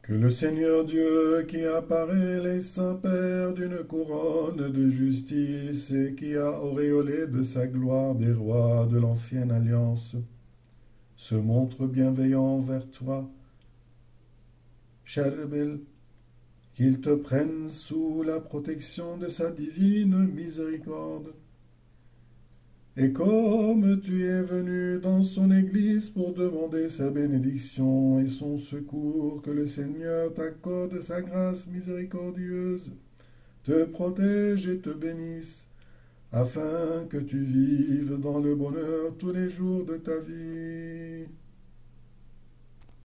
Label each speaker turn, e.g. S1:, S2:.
S1: Que le Seigneur Dieu qui a paré les saints pères d'une couronne de justice et qui a auréolé de sa gloire des rois de l'ancienne alliance, se montre bienveillant vers toi, Cherubel, qu'il te prenne sous la protection de sa divine miséricorde. Et comme tu es venu dans son Église pour demander sa bénédiction et son secours, que le Seigneur t'accorde sa grâce miséricordieuse, te protège et te bénisse, afin que tu vives dans le bonheur tous les jours de ta vie.